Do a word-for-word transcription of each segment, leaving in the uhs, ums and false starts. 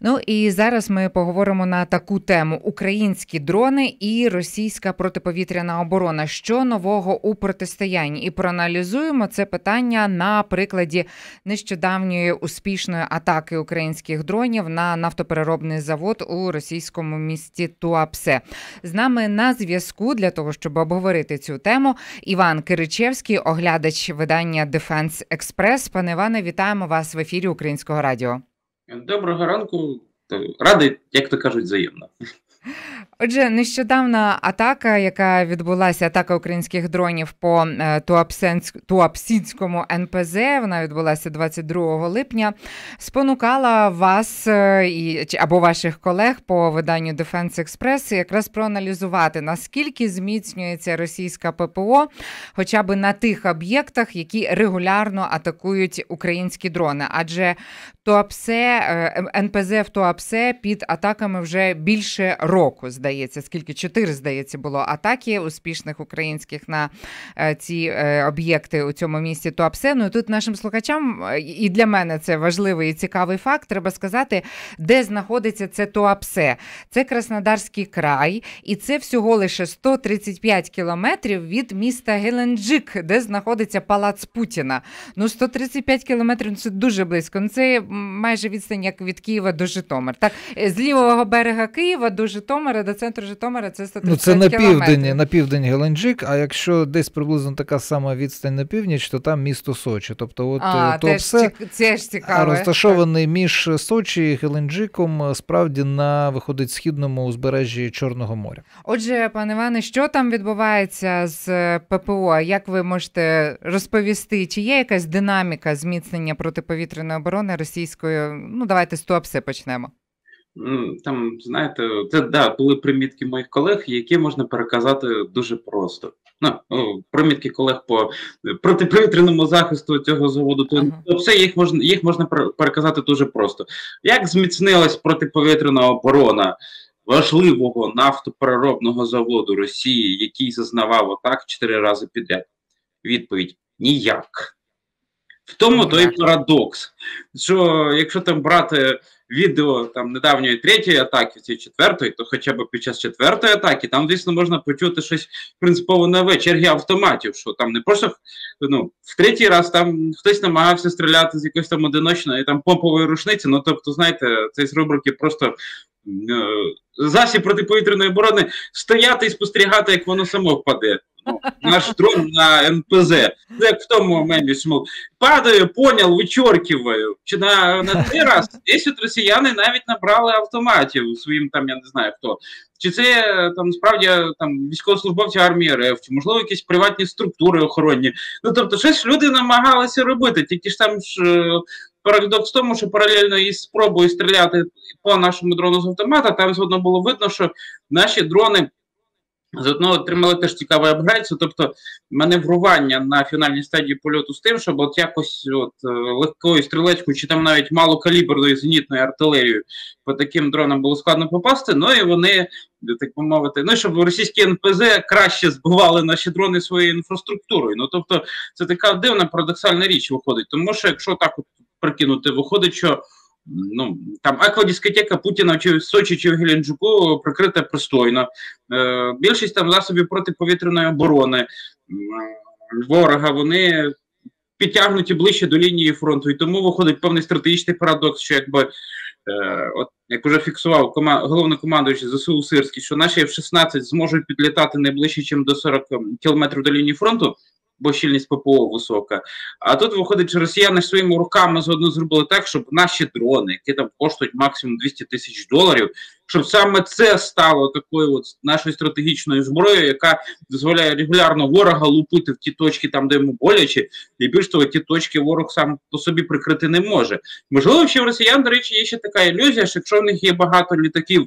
Ну і зараз ми поговоримо на таку тему: українські дрони і російська протиповітряна оборона. Що нового у протистоянні? І проаналізуємо це питання на прикладі нещодавньої успішної атаки українських дронів на нафтопереробний завод у російському місті Туапсе. З нами на зв'язку для того, щоб обговорити цю тему, Іван Киричевський, оглядач видання Defense Express. Пане Іване, вітаємо вас в ефірі Українського радіо. Доброго ранку. Радий, як то кажуть, взаємно. Отже, нещодавна атака, яка відбулася, атака українських дронів по Туапсинському ен пе зе, вона відбулася двадцять другого липня, спонукала вас і, або ваших колег по виданню Defense Express якраз проаналізувати, наскільки зміцнюється російська пе пе о, хоча б на тих об'єктах, які регулярно атакують українські дрони. Адже Туапсе, ен пе зе в Туапсе під атаками вже більше року, здається, скільки, чотири, здається, було атаки успішних українських на ці об'єкти у цьому місті Туапсе. Ну і тут нашим слухачам, і для мене це важливий і цікавий факт, треба сказати, де знаходиться це Туапсе. Це Краснодарський край, і це всього лише сто тридцять п'ять кілометрів від міста Геленджик, де знаходиться палац Путіна. Ну, сто тридцять п'ять кілометрів – це дуже близько. Ну, це майже відстань, як від Києва до Житомира. Так, з лівого берега Києва до Житомира, до центру Житомира це сто тридцять п'ять кілометрів. Ну, це на південь, на південь Геленджик, а якщо десь приблизно така сама відстань на північ, то там місто Сочі. Тобто от а, Туапсе розташований так. між Сочі і Геленджиком, справді на, виходить, східному узбережжі Чорного моря. Отже, пане Іване, що там відбувається з пе пе о? Як ви можете розповісти, чи є якась динаміка зміцнення протиповітряної оборони російської? Ну, давайте з Туапсе почнемо. Там, знаєте, це, да, були примітки моїх колег, які можна переказати дуже просто. Ну, примітки колег по протиповітряному захисту цього заводу, то ага. все їх можна, їх можна переказати дуже просто. Як зміцнилась протиповітряна оборона важливого нафтопереробного заводу Росії, який зазнавав атак чотири рази підряд? Відповідь – ніяк. В тому той парадокс, що якщо там брати відео там недавньої третьої атаки, цієї четвертої, то хоча б під час четвертої атаки там, звісно, можна почути щось принципово нове, черги автоматів, що там не просто, ну, в третій раз там хтось намагався стріляти з якоїсь там одиночної там помпової рушниці, ну, тобто, знаєте, це з рубрики просто е засіб протиповітряної оборони стояти і спостерігати, як воно само впаде. Ну, наш дрон на ен пе зе. Це як в тому моменті, що падаю, понял, вичоркиваю. Чи на, на цей раз десь от росіяни навіть набрали автоматів своїм там, я не знаю хто. Чи це там справді там військовослужбовці армії РФ, чи можливо якісь приватні структури охоронні. Ну тобто щось люди намагалися робити, тільки ж там ж парадокс в тому, що паралельно із спробою стріляти по нашому дрону з автомата, там згодно було видно, що наші дрони заодно отримали теж цікавий апгрейд, тобто маневрування на фінальній стадії польоту з тим, щоб от якось от легкою стрілецькою чи там навіть малокаліберною зенітною артилерією по таким дронам було складно попасти, ну і вони, так би мовити, ну щоб російські ен пе зе краще збивали наші дрони своєю інфраструктурою. Ну тобто це така дивна парадоксальна річ виходить, тому що якщо так от прикинути, виходить, що ну, там аквадискотека Путіна чи в Сочі чи в Геленджику прикрита пристойно. Е, більшість там засобів протиповітряної оборони е, ворога, вони підтягнуті ближче до лінії фронту. І тому виходить певний стратегічний парадокс, що якби, е, от, як вже фіксував команд, головнокомандуючий зе се у Сирський, що наші еф шістнадцять зможуть підлітати не ближче, ніж до сорок кілометрів до лінії фронту, бо щільність пе пе о висока. А тут виходить, що росіяни своїми руками заодно зробили так, щоб наші дрони, які там коштують максимум двісті тисяч доларів, щоб саме це стало такою от нашою стратегічною зброєю, яка дозволяє регулярно ворога лупити в ті точки, там, де йому боляче, і більш того, ті точки ворог сам по собі прикрити не може. Можливо, ще в росіян, до речі, є ще така ілюзія, що якщо в них є багато літаків,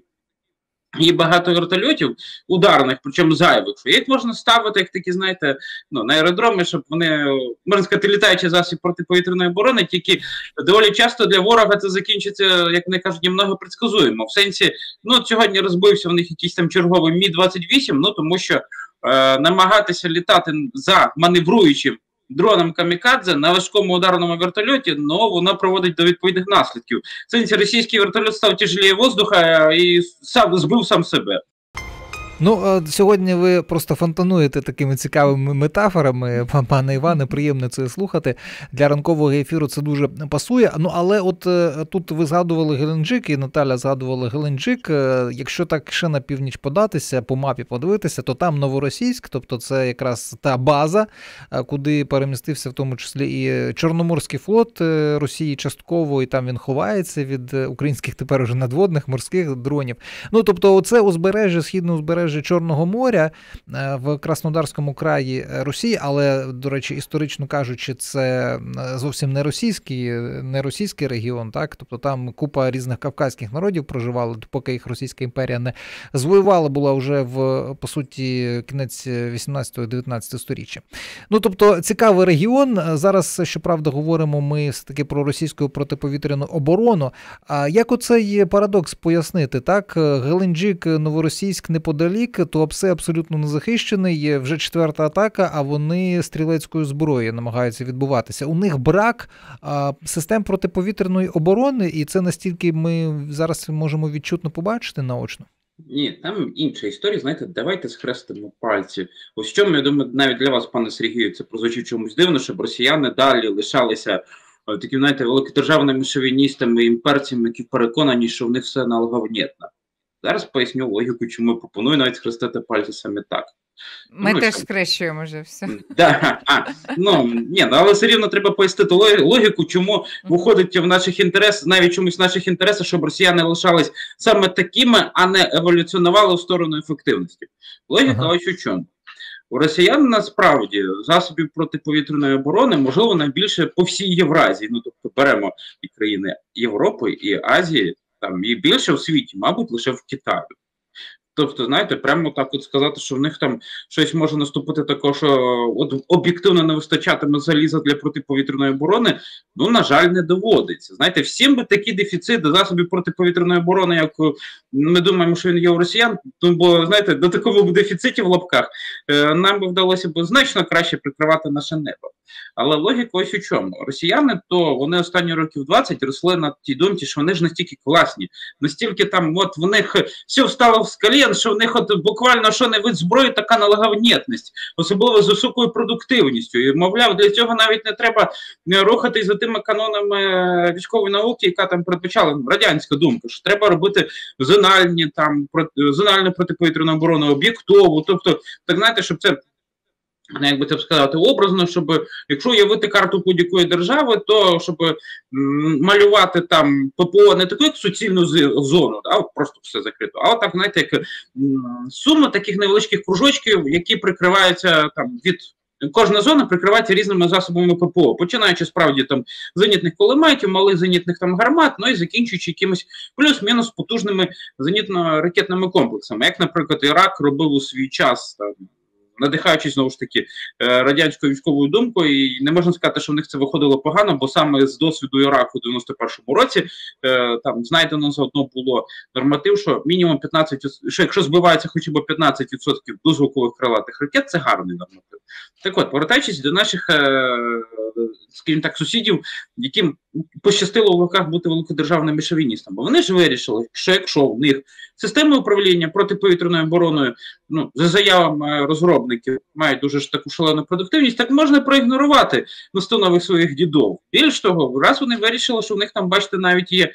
є багато вертольотів ударних, причому зайвих, що їх можна ставити, як такі, знаєте, ну, на аеродроми, щоб вони, можна сказати, літаючий засіб протиповітряної оборони, тільки доволі часто для ворога це закінчиться, як вони кажуть, немного предсказуємо. В сенсі, ну, сьогодні розбився в них якийсь там черговий Мі двадцять вісім, ну, тому що е, намагатися літати за маневруючим дроном камікадзе на важкому ударному вертольоті, но воно проводить до відповідних наслідків. Це російський вертольот став тяжелее воздуха і сам збив сам себе. Ну, сьогодні ви просто фонтануєте такими цікавими метафорами, пане Іване, приємно це слухати. Для ранкового ефіру це дуже пасує. Ну, але от тут ви згадували Геленджик, і Наталя згадувала Геленджик. Якщо так ще на північ податися, по мапі подивитися, то там Новоросійськ, тобто це якраз та база, куди перемістився в тому числі і Чорноморський флот Росії частково, і там він ховається від українських тепер уже надводних морських дронів. Ну, тобто оце узбережжя, східне узбережжя Чорного моря в Краснодарському краї Росії, але, до речі, історично кажучи, це зовсім не російський, не російський регіон, так? Тобто там купа різних кавказьких народів проживали, поки їх Російська імперія не звоювала, була вже в, по суті, кінець вісімнадцятого-дев'ятнадцятого сторіччя. Ну, тобто, цікавий регіон. Зараз, щоправда, говоримо ми все-таки про російську протиповітряну оборону. А як оцей парадокс пояснити, так? Геленджик, Новоросійськ неподалік, Туапсе абсолютно не захищений, вже четверта атака, а вони стрілецькою зброєю намагаються відбуватися. У них брак а, систем протиповітряної оборони, і це настільки ми зараз можемо відчутно побачити наочно. Ні, там інша історія, знаєте, давайте схрестимо пальці. Ось чому, я думаю, навіть для вас, пане Сергію, це прозвучить чомусь дивно, щоб росіяни далі лишалися такими, знаєте, великодержавними шовіністами, імперцями, які переконані, що в них все налоговнєтно. Зараз поясню логіку, чому пропоную навіть схрестити пальці саме так. Ми ну, теж що? схрещуємо вже все. Да, а, ну, ні, але все рівно треба пояснити логіку, чому виходить в наших інтересах, навіть чомусь в наших інтересах, щоб росіяни лишались саме такими, а не еволюціонували в сторону ефективності. Логіка ага. ось у чому. У росіян насправді засобів протиповітряної оборони, можливо, найбільше по всій Євразії. Ну, тобто беремо і країни Європи, і Азії, там і більше в світі, мабуть, лише в Китаї. Тобто, знаєте, прямо так от сказати, що в них там щось може наступити такого, що от об'єктивно не вистачатиме заліза для протиповітряної оборони, ну, на жаль, не доводиться. Знаєте, всім би такі дефіцити засобів протиповітряної оборони, як ми думаємо, що він є у росіян, ну, бо, знаєте, до такого дефіциті в лапках нам би вдалося б значно краще прикривати наше небо. Але логіка ось у чому. Росіяни, то вони останні років двадцять росли на тій думці, що вони ж настільки класні, настільки там, от в них все встало в скалі, що в них от буквально що не вид зброї, така налоговнєтність, особливо з високою продуктивністю. І, мовляв, для цього навіть не треба рухатись за тими канонами військової науки, яка там передбачала радянська думка, що треба робити зональні, там, зональну протиповітряну оборону, об'єктову, тобто, так знаєте, щоб це, як би це сказати, образно, щоб, якщо уявити карту будь-якої держави, то щоб м, малювати там ППО не таку, як суцільну зону, а просто все закрито, а отак, знаєте, як м, сума таких невеличких кружочків, які прикриваються там від... Кожна зона прикривається різними засобами ППО, починаючи справді там зенітних кулеметів, малих зенітних там гармат, ну і закінчуючи якимись плюс-мінус потужними зенітно-ракетними комплексами, як, наприклад, Ірак робив у свій час, там, надихаючись, знову ж таки, радянською військовою думкою, і не можна сказати, що в них це виходило погано, бо саме з досвіду Іраку у дев'яносто першому році там знайдено заодно було норматив, що мінімум п'ятнадцять відсотків, що якщо збивається хоча б п'ятнадцять відсотків дозвукових крилатих ракет, це гарний норматив. Так от, повертаючись до наших, скажімо так, сусідів, яким пощастило в руках бути великодержавними шовіністами, бо вони ж вирішили, що якщо в них системи управління протиповітряною обороною, ну, за заявами розробників, мають дуже ж таку шалену продуктивність, так можна проігнорувати настанови своїх дідов. Більш того, раз вони вирішили, що в них там, бачите, навіть є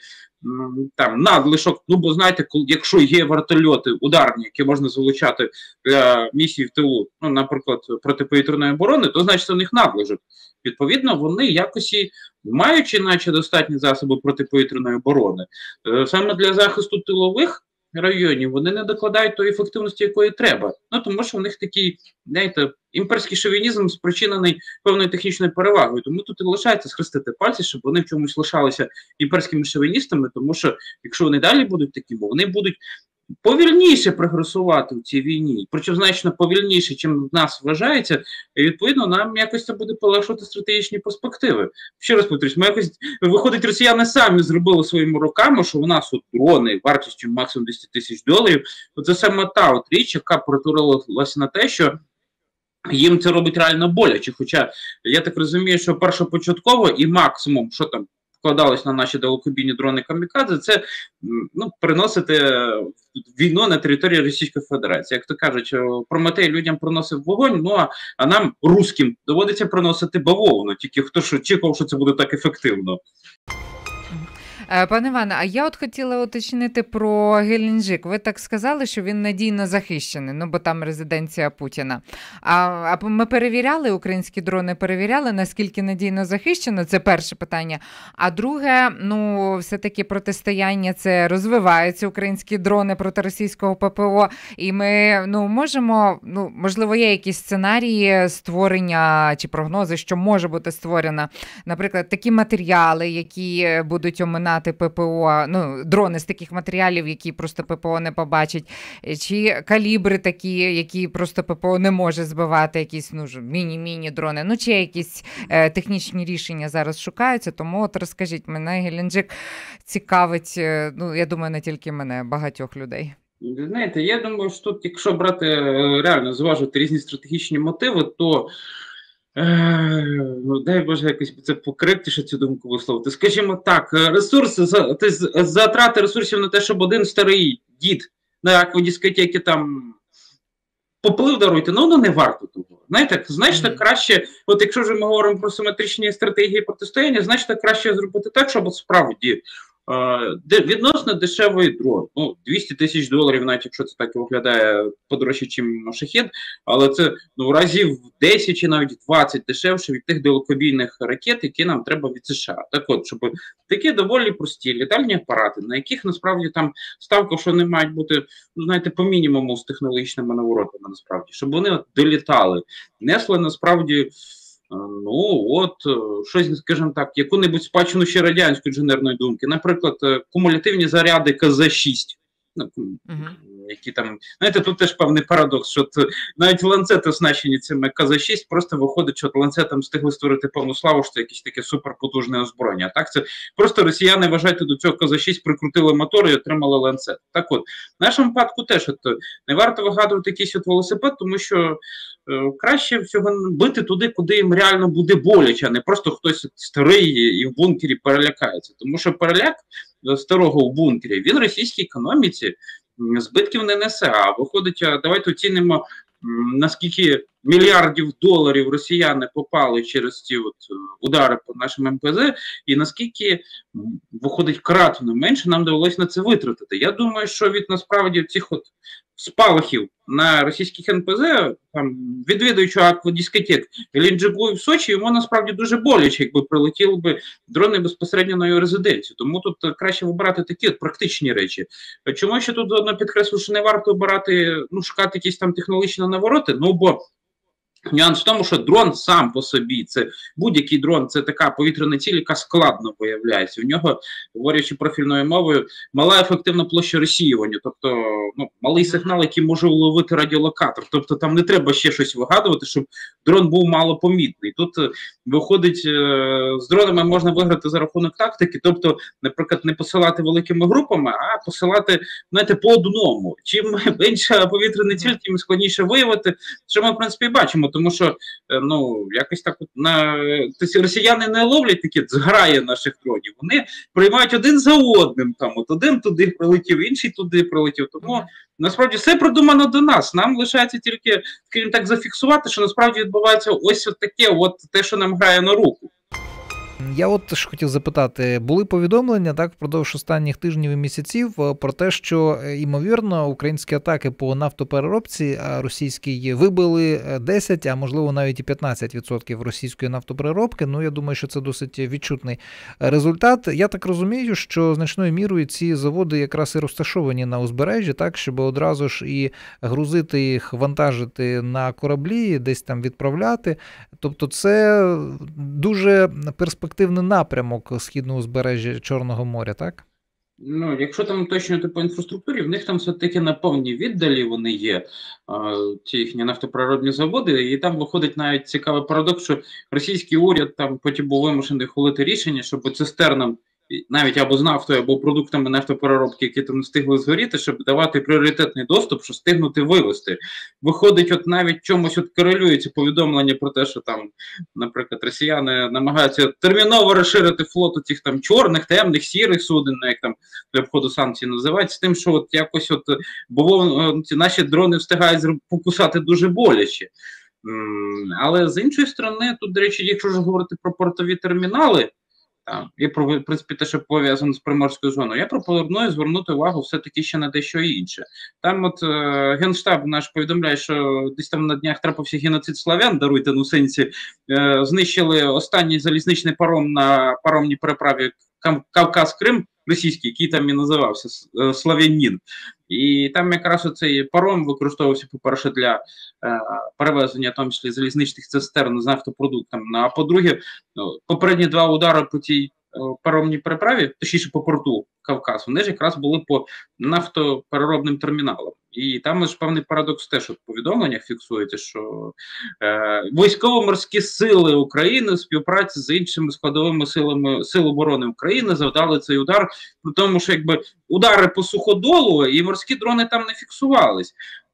там надлишок, ну, бо знаєте, якщо є вертольоти ударні, які можна залучати для місій в тилу, ну, наприклад, протиповітряної оборони, то значить у них надлишок. Відповідно, вони якось і маючи, наче, достатні засоби протиповітряної оборони, саме для захисту тилових районів вони не докладають тої ефективності, якої треба. Ну, тому що в них такий, знаєте, імперський шовінізм спричинений певною технічною перевагою. Тому тут і лишається схрестити пальці, щоб вони в чомусь лишалися імперськими шовіністами, тому що, якщо вони далі будуть такими, вони будуть повільніше прогресувати в цій війні, причому значно повільніше, чим в нас вважається, і відповідно нам якось це буде полегшувати стратегічні перспективи. Ще раз повторюсь, ми якось, виходить, росіяни самі зробили своїми руками, що у нас от дрони вартістю максимум десять тисяч доларів, це саме та от річ, яка перетворилася на те, що їм це робить реально боляче. Хоча я так розумію, що першопочатково і максимум, що там вкладалось на наші далекобійні дрони камікадзе, це ну, переносити війну на території Російської Федерації. Як то кажуть, Прометей людям приносив вогонь, ну а, а нам, русським, доводиться приносити бавовну. Тільки хто ж очікував, що це буде так ефективно. Пане Іване, а я от хотіла уточнити про Геленджик. Ви так сказали, що він надійно захищений, ну бо там резиденція Путіна. А, а ми перевіряли, українські дрони перевіряли, наскільки надійно захищено? Це перше питання. А друге, ну все-таки протистояння це розвивається, українські дрони проти російського ППО. І ми, ну, можемо, ну, можливо, є якісь сценарії створення чи прогнози, що може бути створено, наприклад, такі матеріали, які будуть оминати ППО, ну, дрони з таких матеріалів, які просто ППО не побачить, чи калібри такі, які просто ППО не може збивати, якісь, ну, міні-міні дрони, ну, чи якісь е, технічні рішення зараз шукаються, тому от розкажіть, мене Геленджик цікавить, е, ну, я думаю, не тільки мене, багатьох людей. Знаєте, я думаю, що тут, якщо брати, реально зважувати різні стратегічні мотиви, то Е, ну, дай Боже, якось це покритіше цю думку висловити. Скажімо так, ресурси, затрати ресурсів на те, щоб один старий дід на аквадискотеки там поплив, даруйте, ну, ну не варто того. Знаєте, значно краще, от якщо вже ми говоримо про симетричні стратегії протистояння, значно краще зробити так, щоб справді Де, відносно дешевий дрон, ну, двісті тисяч доларів, навіть якщо це так і виглядає подорожче, чим шахед, але це, ну, разів десять чи навіть двадцять дешевше від тих далекобійних ракет, які нам треба від США. Так от, щоб такі доволі прості літальні апарати, на яких насправді там ставка, що не мають бути, ну, знаєте, по мінімуму з технологічними наворотами, насправді, щоб вони от долітали, несли насправді, ну, от, щось, скажімо так, яку-небудь спадщину ще радянської інженерної думки. Наприклад, кумулятивні заряди ка зет шість. Ну, uh-huh. Які там, знаєте, тут теж певний парадокс, що навіть ланцети оснащені цими ка зет шість, просто виходить, що ланцетам встигли створити повну славу, що це якесь таке суперпотужне озброєння. А так це просто росіяни, вважайте, до цього ка зет шість прикрутили мотор і отримали ланцет. Так от, в нашому випадку теж от, не варто вигадувати якийсь от велосипед, тому що е, краще всього бити туди, куди їм реально буде боляче, а не просто хтось старий і в бункері перелякається. Тому що переляк старого в бункері, він російській економіці збитків не несе, а виходить, давайте оцінимо, наскільки мільярдів доларів росіяни попали через ці от удари по нашим ем пе зет, і наскільки, виходить, кратно менше нам довелося на це витратити. Я думаю, що від, насправді, цих от спалахів на російських ен пе зет, там, відвідуючи аквадискотек Геленджику в Сочі, йому насправді дуже боляче, якби прилетіли би дрони безпосередньо на його резиденцію. Тому тут краще вибирати такі от практичні речі. Чому ще тут одно підкреслю, що не варто обирати, ну, шукати якісь там технологічні навороти, ну, бо нюанс в тому, що дрон сам по собі, це будь-який дрон, це така повітряна ціль, яка складно виявляється. У нього, говорячи профільною мовою, мала ефективна площа розсіювання, тобто, ну, малий сигнал, який може вловити радіолокатор. Тобто там не треба ще щось вигадувати, щоб дрон був малопомітний. Тут, виходить, з дронами можна виграти за рахунок тактики, тобто, наприклад, не посилати великими групами, а посилати, знаєте, по одному. Чим менша повітряна ціль, тим складніше виявити, що ми, в принципі, бачимо. Тому що, ну, якось так от на тобто, росіяни не ловлять такі зграї наших дронів, вони приймають один за одним, там, от один туди прилетів, інший туди прилетів, тому насправді все продумано до нас, нам лишається тільки, скажімо так, зафіксувати, що насправді відбувається ось от таке, от те, що нам грає на руку. Я от теж хотів запитати, були повідомлення, так, впродовж останніх тижнів і місяців про те, що, ймовірно, українські атаки по нафтопереробці російській вибили десять, а можливо навіть і п'ятнадцять відсотків російської нафтопереробки. Ну, я думаю, що це досить відчутний результат. Я так розумію, що значною мірою ці заводи якраз і розташовані на узбережжі, так, щоб одразу ж і грузити їх, вантажити на кораблі, десь там відправляти. Тобто це дуже перспективний напрямок східного узбережжя Чорного моря, так? Ну, якщо там уточнювати по інфраструктурі, в них там все-таки на повній віддалі вони є, ці їхні нафтопереробні заводи, і там виходить навіть цікавий парадокс, що російський уряд там потім був вимушений ухвалити рішення, щоб цистернам навіть або з нафтою, або продуктами нафтопереробки, які там не встигли згоріти, щоб давати пріоритетний доступ, що встигнути вивезти. Виходить, от навіть чомусь от корелюється повідомлення про те, що там, наприклад, росіяни намагаються терміново розширити флот цих там чорних, темних, сірих суден, як там для обходу санкцій називають, з тим, що от якось от, бо ці наші дрони встигають покусати дуже боляче. Але з іншої сторони, тут, до речі, якщо ж говорити про портові термінали, там, і про, в принципі, те, що пов'язано з Приморською зоною, я пропоную звернути увагу все-таки ще на дещо інше. Там от е, Генштаб наш повідомляє, що десь там на днях трапився геноцид славян, даруйте, ну сенсі, е, знищили останній залізничний паром на паромній переправі Кавказ-Крим, російський, який там і називався Слав'янін. І там якраз оцей паром використовувався, по-перше, для е, перевезення, в тому числі, залізничних цистерн з нафтопродуктами. А по-друге, ну, попередні два удари по цій е, паромній переправі, точніше по порту Кавказ, вони ж якраз були по нафтопереробним терміналам. І там ж певний парадокс теж у повідомленнях фіксується, що е, військово-морські сили України в співпраці з іншими складовими силами Сил оборони України завдали цей удар, при тому, що якби удари по суходолу і морські дрони там не фіксувались.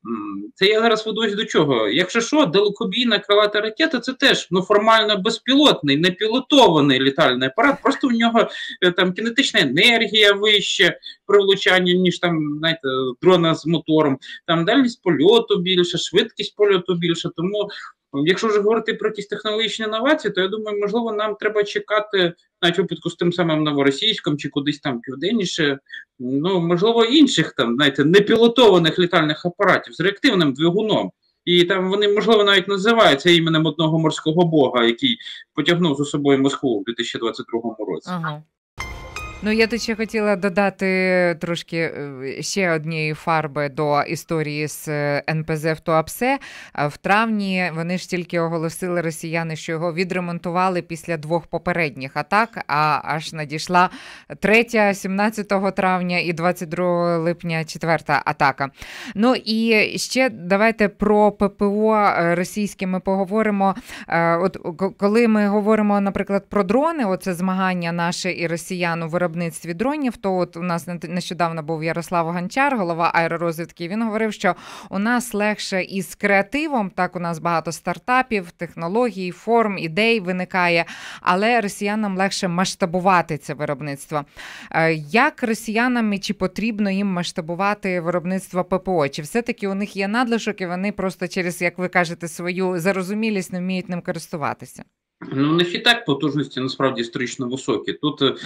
Це я зараз ведусь до чого. Якщо що, далекобійна крилата ракета – це теж ну, формально безпілотний, непілотований літальний апарат, просто у нього там кінетична енергія вища при влучанні, ніж там, знаєте, дрона з мотором, там дальність польоту більше, швидкість польоту більше, тому якщо вже говорити про якісь технологічні інновації, то я думаю, можливо, нам треба чекати, навіть у випадку з тим самим новоросійським чи кудись там південніше, ну, можливо, інших там, знаєте, непілотованих літальних апаратів з реактивним двигуном. І там вони, можливо, навіть називаються іменем одного морського бога, який потягнув за собою Москву в дві тисячі двадцять другому році. Ага. Ну, я тут ще хотіла додати трошки ще однієї фарби до історії з ен пе зе в Туапсе. В травні вони ж тільки оголосили росіяни, що його відремонтували після двох попередніх атак, а аж надійшла третя, сімнадцятого травня і двадцять другого липня четверта атака. Ну і ще давайте про пе пе о російське ми поговоримо. От коли ми говоримо, наприклад, про дрони, оце змагання наше і росіян у виробництві дронів, то от у нас нещодавно був Ярослав Гончар, голова аеророзвідки, він говорив, що у нас легше із креативом, так у нас багато стартапів, технологій, форм, ідей виникає, але росіянам легше масштабувати це виробництво. Як росіянам і чи потрібно їм масштабувати виробництво пе пе о? Чи все-таки у них є надлишок і вони просто через, як ви кажете, свою зарозумілість не вміють ним користуватися? Ну, не і так потужності насправді історично високі. Тут uh-huh.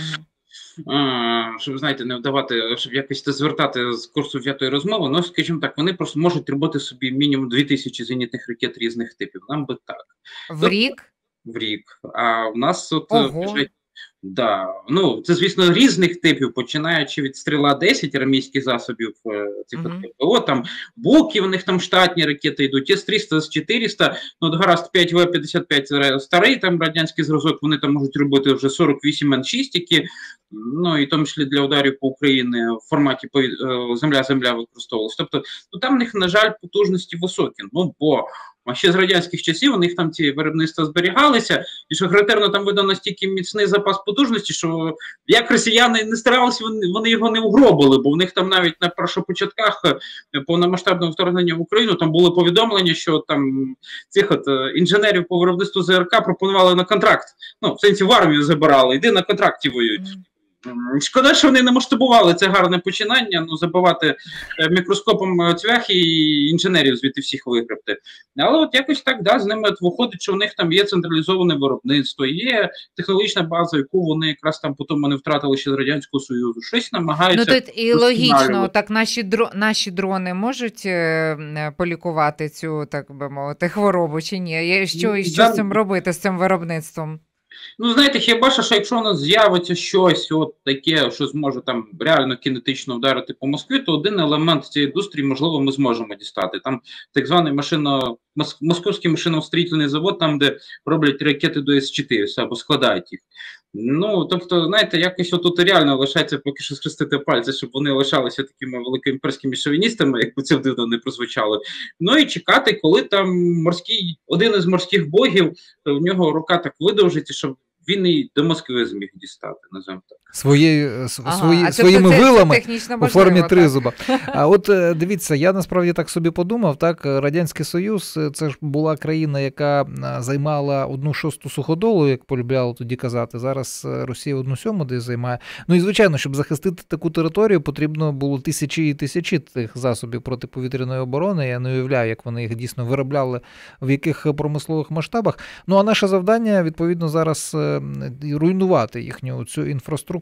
А, щоб, знаєте, не вдавати, щоб якось це звертати з курсу взятої розмови, ну, скажімо так, вони просто можуть робити собі мінімум дві тисячі зенітних ракет різних типів. Нам би так. В Тоб... рік? В рік. А в нас от... Ого. Да. Ну, це, звісно, різних типів, починаючи від стріла десять армійських засобів цих uh-huh. пе пе о, там буки, в них там штатні ракети йдуть, ес триста, ес чотириста, ну, гаразд, п'ять ве п'ятдесят п'ять старий там радянський зразок, вони там можуть робити вже сорок вісім ен шість, які, ну, і в тому числі для ударів по Україні в форматі земля-земля використовувалися. Тобто, ну, там в них, на жаль, потужності високі, ну, бо а ще з радянських часів у них там ці виробництва зберігалися, і що характерно, там видно настільки міцний запас потужності, що як росіяни не старалися, вони, вони його не угробили, бо в них там навіть на першопочатках повномасштабного вторгнення в Україну там були повідомлення, що там цих от інженерів по виробництву зе ер ка пропонували на контракт, ну, в сенсі в армію забирали, йди на контракті воюють. Шкода, що вони не масштабували це гарне починання, ну, забивати мікроскопом цвях і інженерів звідти всіх вигребти. Але от якось так, да, з ними от виходить, що в них там є централізоване виробництво, є технологічна база, яку вони якраз там потім не втратили ще з Радянського Союзу. Щось намагаються. Ну, тут і логічно, так наші, дро... наші дрони можуть е... полікувати цю, так би мовити, хворобу чи ні? Що, і що з цим робити, з цим виробництвом? Ну, знаєте, хіба що, якщо у нас з'явиться щось от таке, що зможе там реально кінетично вдарити по Москві, то один елемент цієї індустрії, можливо, ми зможемо дістати. Там так званий машино, московський машиностроїтельний завод, там, де роблять ракети до ес чотириста або складають їх. Ну, тобто, знаєте, якось отут реально лишається поки що схрестити пальці, щоб вони лишалися такими великоімперськими шовіністами, як би це дивно не прозвучало. Ну і чекати, коли там морський, один із морських богів, в нього рука так видовжиться, щоб він і до Москви зміг дістати, називаємо так. Свої, ага, свої, а своїми це, це, вилами це у формі тризуба. А от дивіться, я насправді так собі подумав, так, Радянський Союз – це ж була країна, яка займала одну шосту суходолу, як полюбляли тоді казати, зараз Росія одну сьому десь займає. Ну і звичайно, щоб захистити таку територію, потрібно було тисячі і тисячі тих засобів протиповітряної оборони, я не уявляю, як вони їх дійсно виробляли, в яких промислових масштабах. Ну а наше завдання, відповідно, зараз руйнувати їхню цю інфраструктуру.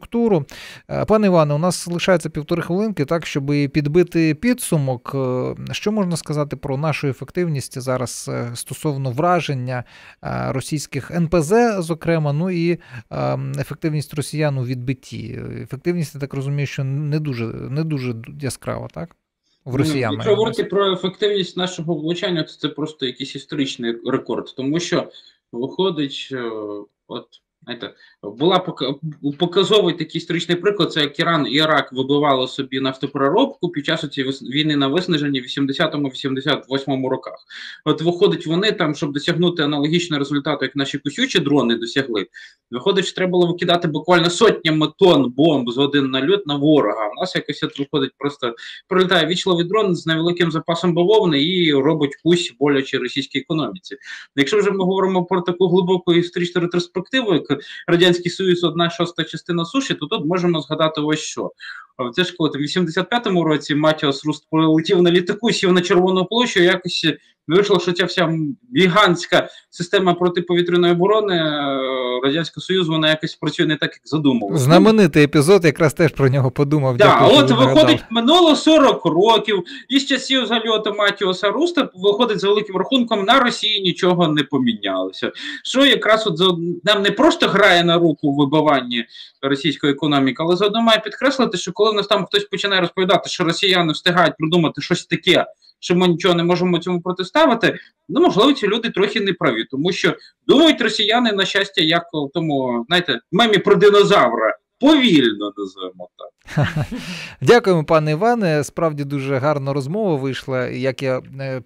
Пане Іване, у нас лишається півтори хвилинки, так, щоб підбити підсумок. Що можна сказати про нашу ефективність зараз стосовно враження російських ен пе зе, зокрема, ну і ефективність росіян у відбитті? Ефективність, я так розумію, що не дуже, не дуже яскрава, так? В росіян. Якщо говорити про ефективність нашого влучання, то це просто якийсь історичний рекорд, тому що виходить, от, знаєте, була показовий такий історичний приклад, це як Іран і Ірак вибивали собі нафтопереробку під час цієї війни на виснаженні в вісімдесятому-вісімдесят восьмому роках. От виходить, вони там, щоб досягнути аналогічного результату, як наші косючі дрони досягли, виходить, що треба було викидати буквально сотнями тонн бомб з один нальот на ворога. У нас якось от виходить, просто прилітає вічливий дрон з невеликим запасом бавовни і робить кусь боляче російській економіці. Якщо вже ми говоримо про таку глибоку історичну ретроспективу, як Радянський Союз одна шоста частина суші, то тут можемо згадати ось що. Це ж коли в вісімдесят п'ятому році Матіос Руст полетів на літаку, сів на Червону площу, якось вийшло, що ця вся гігантська система протиповітряної оборони Радянського Союзу, вона якось працює не так, як задумувалося. Знаменитий епізод, якраз теж про нього подумав. Так, Дякую, от виходить, минуло сорок років, і з часів зальоту Матіоса Руста, виходить, за великим рахунком, на Росії нічого не помінялося. Що якраз от нам не просто грає на руку в вибиванні російської економіки, але заодно має підкреслити, що коли в нас там хтось починає розповідати, що росіяни встигають придумати щось таке, що ми нічого не можемо цьому протиставити, ну, можливо, ці люди трохи не праві, тому що думають росіяни, на щастя, як в тому, знаєте, мемі про динозавра, повільно, називаємо так. Дякуємо, пане Іване, справді дуже гарна розмова вийшла, як я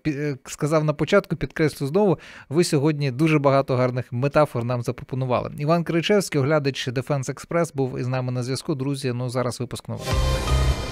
сказав на початку, підкреслю знову, ви сьогодні дуже багато гарних метафор нам запропонували. Іван Киричевський, оглядач Defense Express, був із нами на зв'язку. Друзі, ну зараз випуск новин.